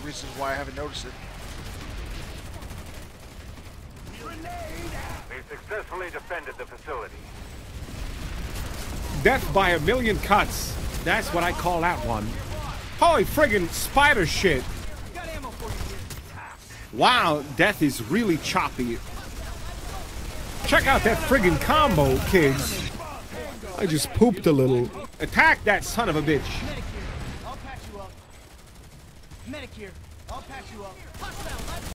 reasons why I haven't noticed it. They successfully defended the facility. Death by a million cuts. That's what I call that one. Holy friggin' spider shit. Wow, death is really choppy. Check out that friggin' combo, kids. I just pooped a little. Attack that son of a bitch. I'll patch you up. Medic here. I'll patch you up.